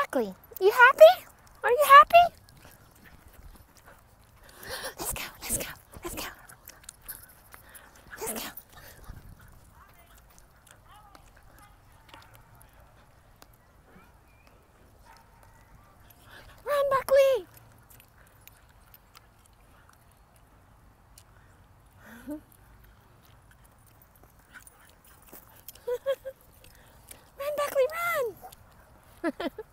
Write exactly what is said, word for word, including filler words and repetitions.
Buckley, you happy? Are you happy? Let's go, let's go, let's go. Let's go. Run, Buckley! Run, Buckley, run!